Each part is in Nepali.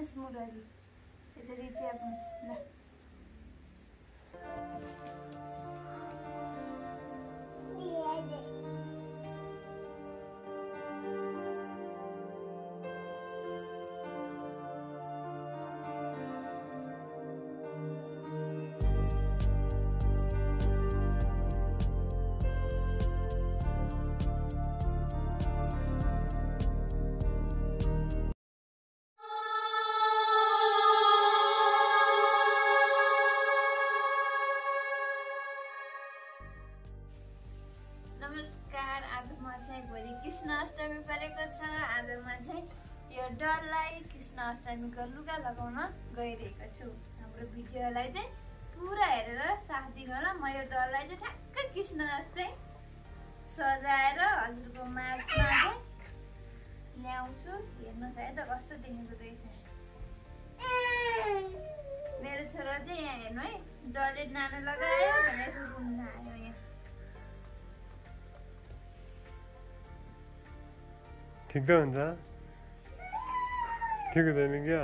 लिनुहोस् मुरली यसरी च्याप्नुहोस् ल। नमस्कार, आज म चाहिँ भोलि कृष्ण अष्टमी परेको छ। आज म चाहिँ यो डललाई कृष्ण अष्टमीको लुगा लगाउन गइरहेको छु। हाम्रो भिडियोलाई चाहिँ पुरा हेरेर साथ दिनु होला। म यो डललाई चाहिँ ठ्याक्कै कृष्ण जस्तै सजाएर हजुरको माझमा चाहिँ ल्याउँछु। हेर्नुहोस् है त कस्तो देखिँदो रहेछ। मेरो छोरा चाहिँ यहाँ हेर्नु है, डलले नानो लगायो भनेर रुन्न आयो यहाँ। ठिक त हुन्छ, ठिक हुँदैन क्या।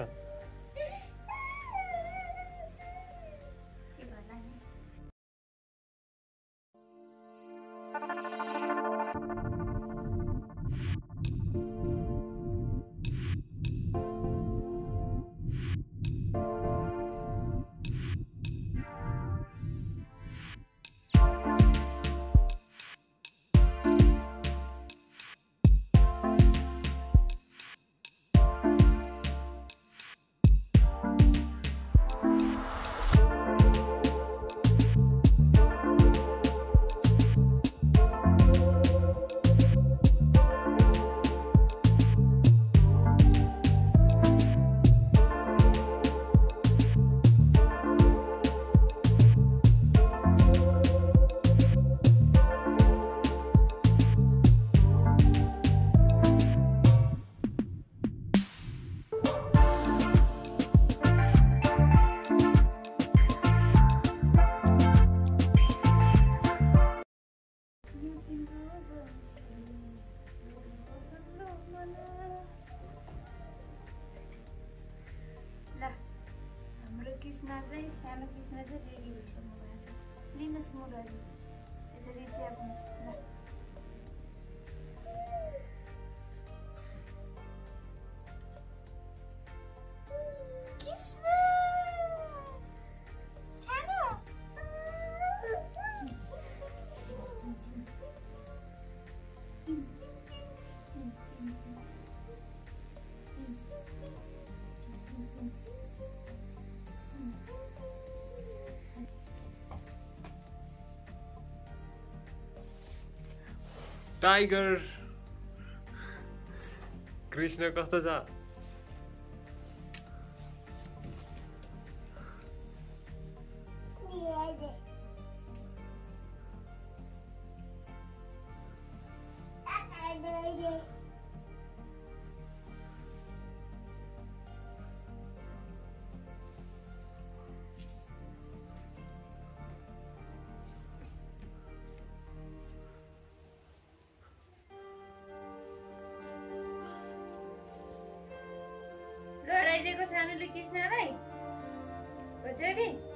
ल हाम्रो कृष्ण चाहिँ सानो कृष्ण चाहिँ रेडी भइसक्नु भएको छ। लिनुहोस् मुरली यसरी च्याप्नुहोस् ल। टाइगर कृष्ण कस्तो छ? लडाइदिएको सानोले कृष्णलाई पछाडि